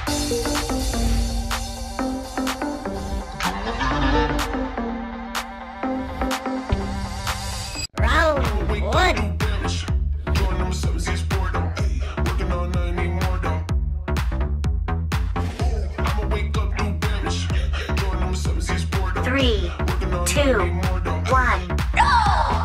Three, two, one, go!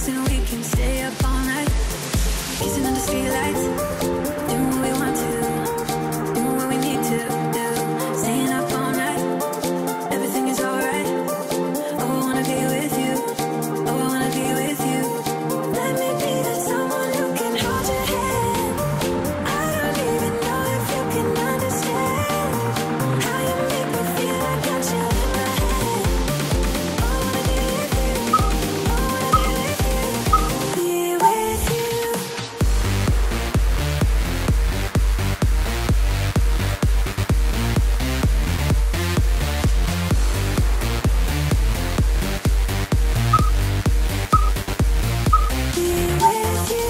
us and we can stay up all night, kissing under streetlights, doing what we want to, doing what we need to do, staying up all night. Everything is alright. Oh, I wanna be with you. Oh, I wanna be with you. Let me be that someone who can hold your hand. I don't even know if you can understand how you make me feel. I got you in my hand. Oh, I wanna be with you. Oh, I wanna be with you. Be with you.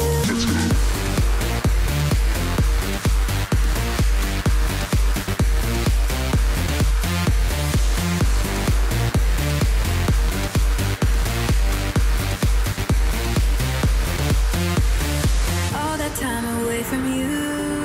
All that time away from you,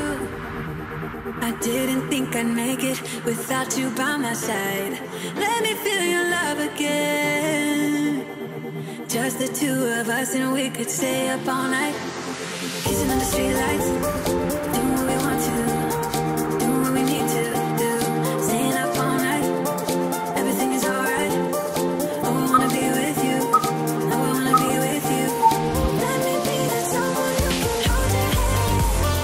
I didn't think I'd make it without you by my side. Let me feel your love again. Just the two of us and we could stay up all night, kissing under streetlights, doing what we want to, doing what we need to do, staying up all night. Everything is alright. Oh, I wanna be with you. Oh, I wanna be with you. Let me be that someone who can hold your hand.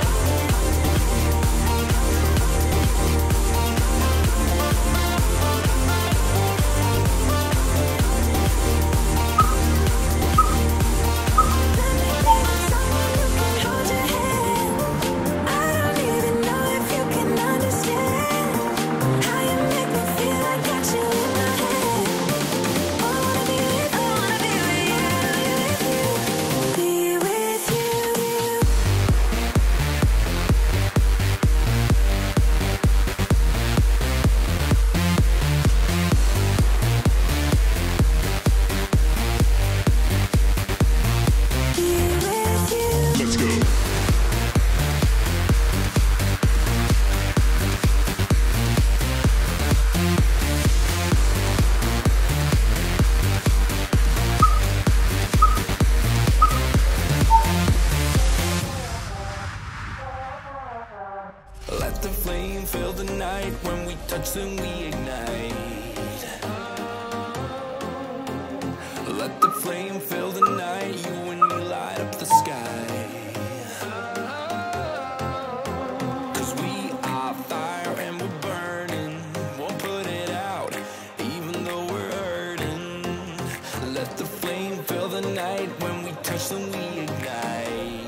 Let me be that someone who can hold your hand. I don't even know if you can understand how you make me feel. I got you in my hand. Oh, I wanna be with you. I wanna be with you. Be with you. Be with you. Let's go. Let the flame fill the night. When we touch, then we ignite. Let the flame fill the night. You and me light up the sky. 'Cause we are fire and we're burning. Won't put it out, even though we're hurting. Let the flame fill the night. When we touch, then we ignite.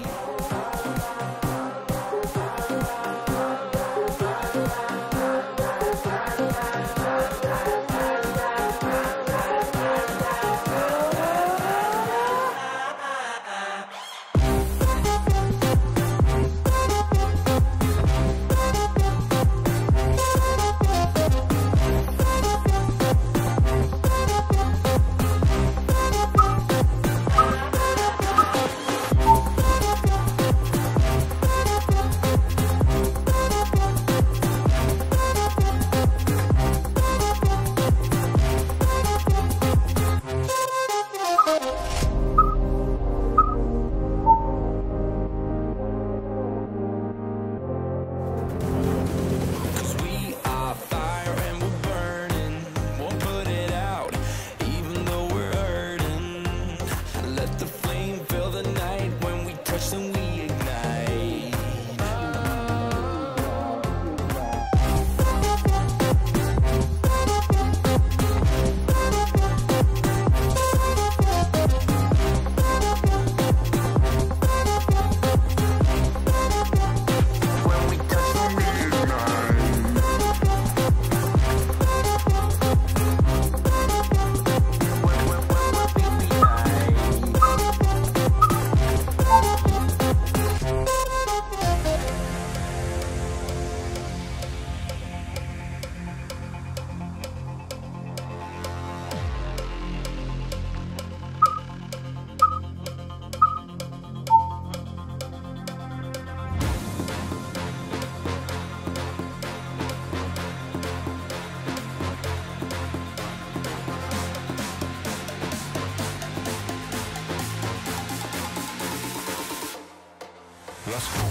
Let's go.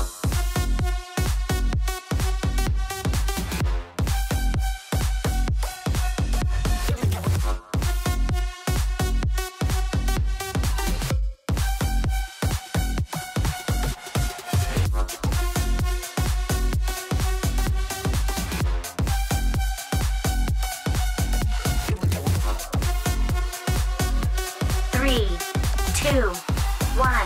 3, 2, 1.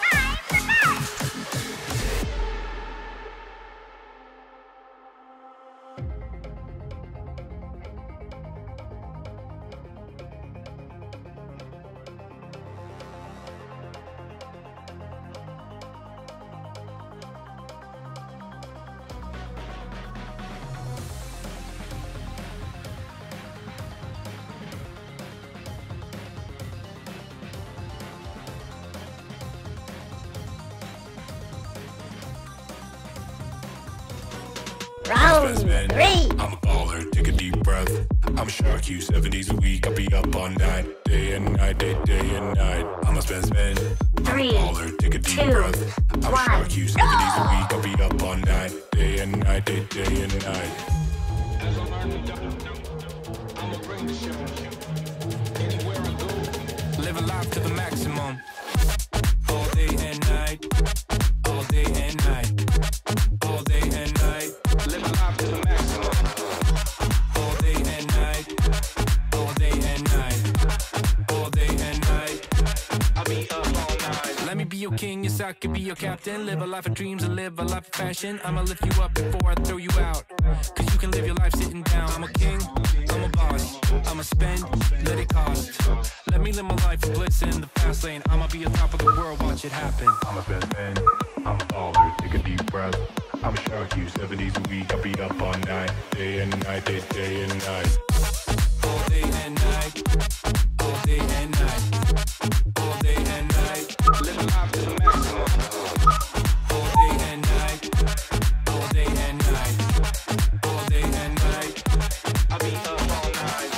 Round 3. I'm a baller, take a deep breath. I'm a shark, you 7 days a week. I'll be up all night, day and night, day and night. I'm a spin. 3, I'm a baller, take a deep 2, breath. I'm a 1. shark, you 7 days a week. I'll be up all night, day and night, day and night. As I'm earning I'ma bring the show. Anywhere I go, live a life to the maximum. All day and night, all day and night, all day and night. Live a life to the maximum. All day and night, all day and night, all day and night. I'll be up all night. Let me be your king, yes I could be your captain. Live a life of dreams and live a life of fashion. I'ma lift you up before I throw you out, cause you can live your life sitting down. I'm a king, I'm a boss, I'ma spend, let it cost. Let me live my life of bliss in the fast lane. I'ma be on top of the world, watch it happen. I'm a best man, I'm a baller, take a deep breath. I'm a shark, you 7 days a week. I'll be up all night, day and night, day and night. All day and night, all day and night, all day and night. Live a life to the maximum. All day and night, all day and night, all day and night. I'll be up all night.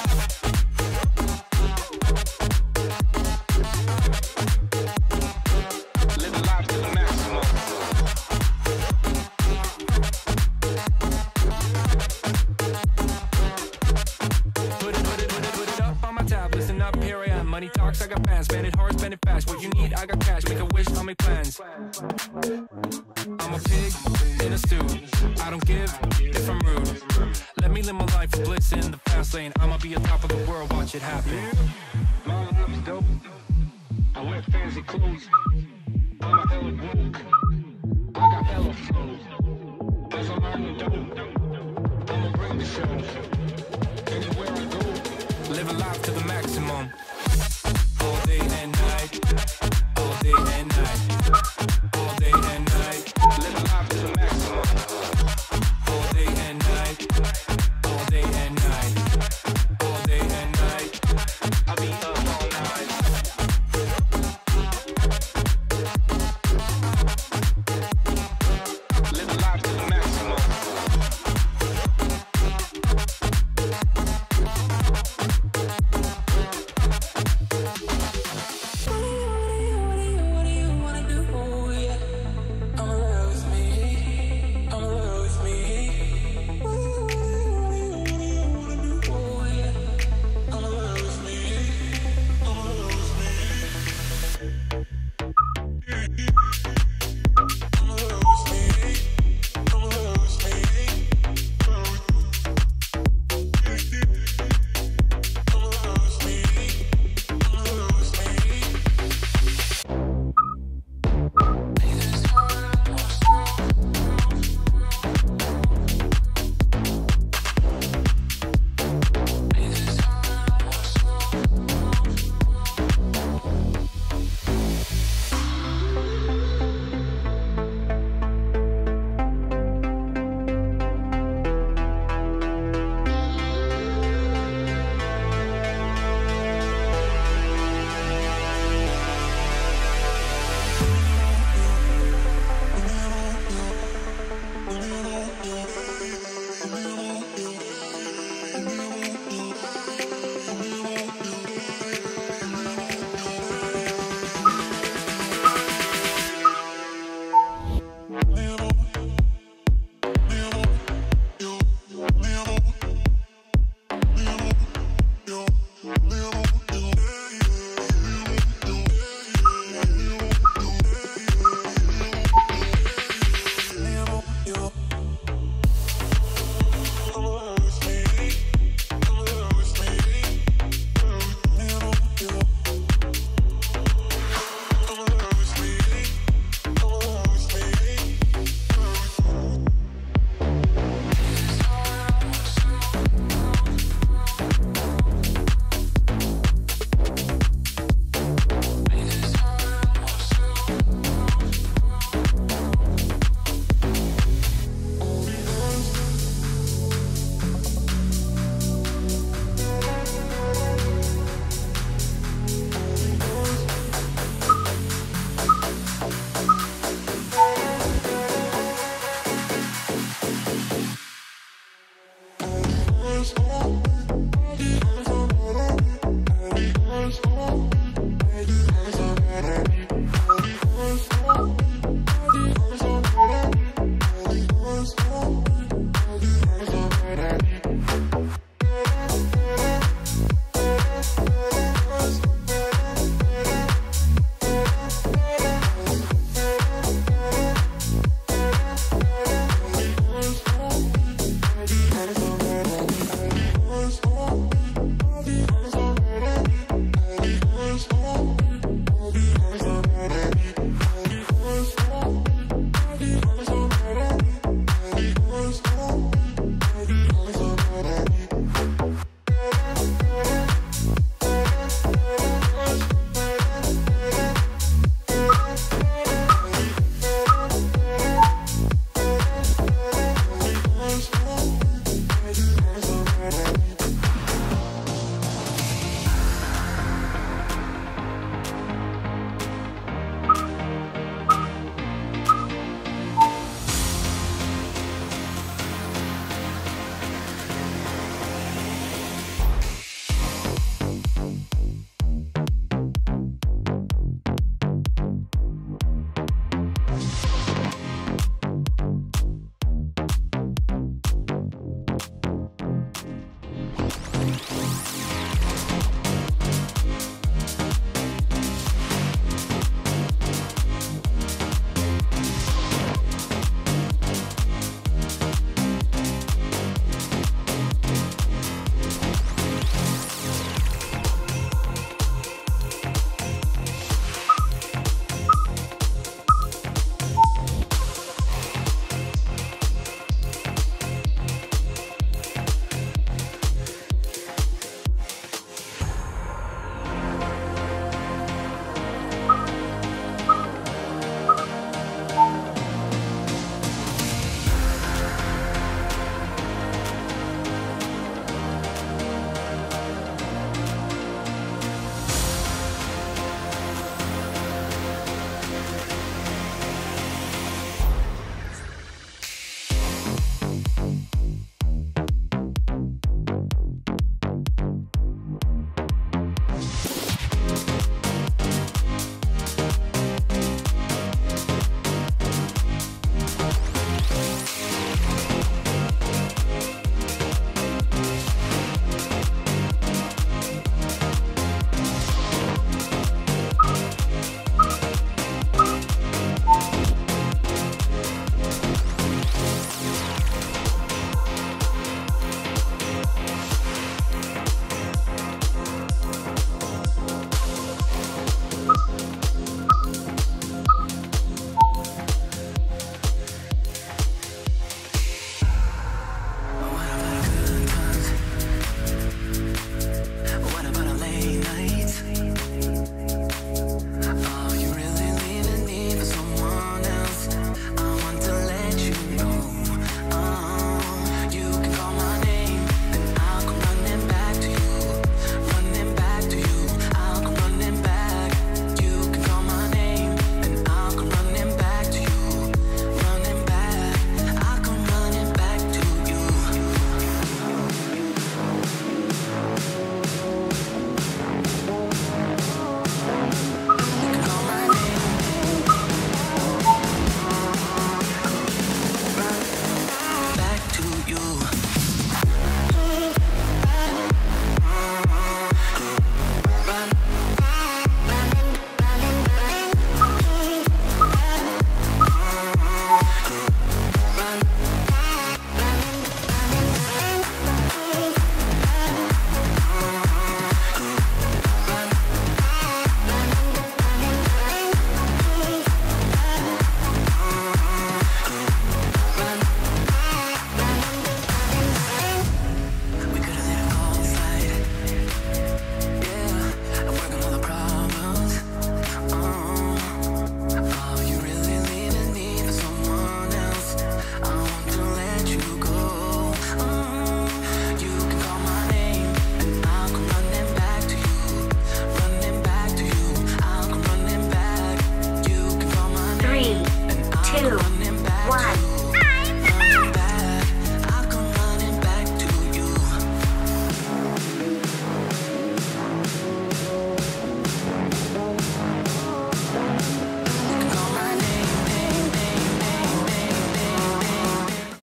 Live a life to the maximum. Put it up on my tab, listen up, here I am. Money talks, I got fans. Spend it hard, spend it fast. What you need, I got cash. Make a wish, I'll make plans. I'm a pig in a stew. I don't give if I'm rude. Let me live my life of bliss in the fast lane. I'ma be on top of the world, watch it happen. My life's dope. I wear fancy clothes. I'm a hella broke. I got hella flows. As I'm earning dope, I'ma bring the show. Anywhere I go, live a life to the maximum.